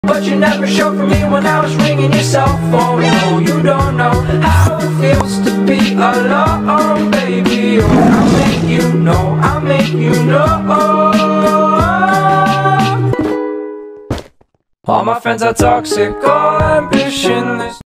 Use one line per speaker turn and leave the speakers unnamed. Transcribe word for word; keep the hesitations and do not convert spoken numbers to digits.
but you never showed for me when I was ringing your cell phone. No, you don't know how it feels to be alone, baby. Oh, I'll make you know, I'll make you know. All my friends are toxic, all ambition is